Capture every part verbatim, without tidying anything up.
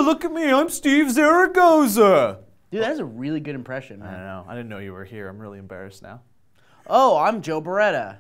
look at me, I'm Steve Zaragoza. Dude, that is a really good impression, man. I don't know. I didn't know you were here. I'm really embarrassed now. Oh, I'm Joe Beretta.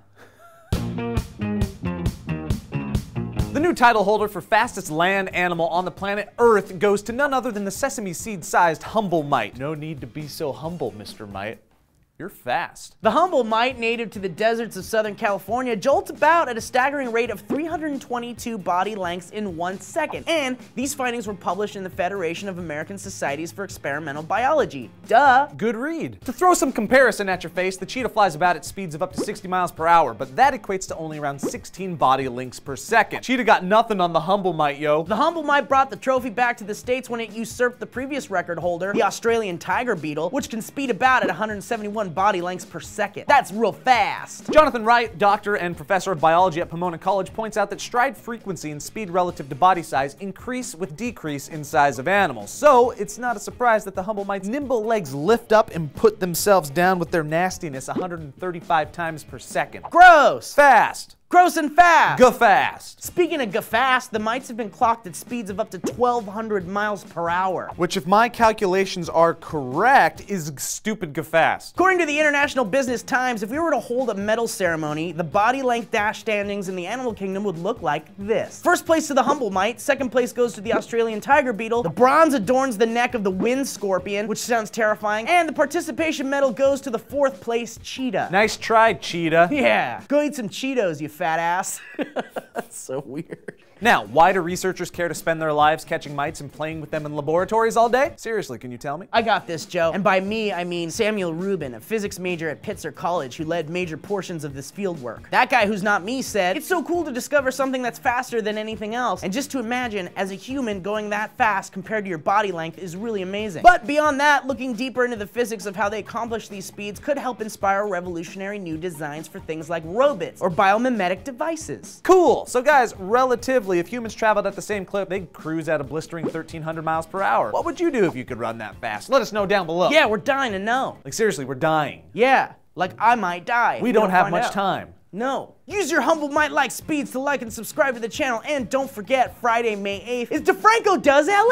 The new title holder for fastest land animal on the planet Earth goes to none other than the sesame seed-sized Humble Mite. No need to be so humble, Mister Mite. You're fast. The Humble Mite, native to the deserts of Southern California, jolts about at a staggering rate of three hundred twenty-two body lengths in one second. And these findings were published in the Federation of American Societies for Experimental Biology. Duh. Good read. To throw some comparison at your face, the cheetah flies about at speeds of up to sixty miles per hour, but that equates to only around sixteen body lengths per second. Cheetah got nothing on the Humble Mite, yo. The Humble Mite brought the trophy back to the States when it usurped the previous record holder, the Australian tiger beetle, which can speed about at one hundred seventy-one body lengths per second. That's real fast. Jonathan Wright, doctor and professor of biology at Pomona College, points out that stride frequency and speed relative to body size increase with decrease in size of animals. So it's not a surprise that the Humble Mite's nimble legs lift up and put themselves down with their nastiness one hundred thirty-five times per second. Gross. Fast. Gross and fast. Ga-fast. Speaking of ga-fast, the mites have been clocked at speeds of up to twelve hundred miles per hour. Which, if my calculations are correct, is stupid ga-fast. According to the International Business Times, if we were to hold a medal ceremony, the body length dash standings in the animal kingdom would look like this. First place to the Humble Mite, second place goes to the Australian tiger beetle, the bronze adorns the neck of the wind scorpion, which sounds terrifying, and the participation medal goes to the fourth place cheetah. Nice try, cheetah. Yeah, go eat some Cheetos, you fat ass. That's so weird. Now, why do researchers care to spend their lives catching mites and playing with them in laboratories all day? Seriously, can you tell me? I got this, Joe. And by me, I mean Samuel Rubin, a physics major at Pitzer College who led major portions of this field work. That guy who's not me said, it's so cool to discover something that's faster than anything else. And just to imagine, as a human, going that fast compared to your body length is really amazing. But beyond that, looking deeper into the physics of how they accomplish these speeds could help inspire revolutionary new designs for things like robots or biomimetic devices. Cool. So guys, relatively, if humans traveled at the same clip, they'd cruise at a blistering thirteen hundred miles per hour. What would you do if you could run that fast? Let us know down below. Yeah, we're dying to know. Like seriously, we're dying. Yeah, like I might die. We, we don't, don't have much out. time. No. Use your Humble Mite-like speeds to like and subscribe to the channel, and don't forget, Friday, May eighth is DeFranco Does L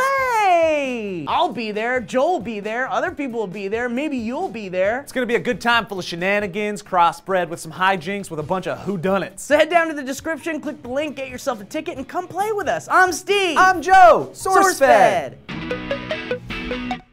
A! I'll be there, Joel will be there, other people will be there, maybe you'll be there. It's gonna be a good time full of shenanigans, crossbred with some hijinks with a bunch of whodunits. So head down to the description, click the link, get yourself a ticket, and come play with us. I'm Steve. I'm Joe. SourceFed. SourceFed.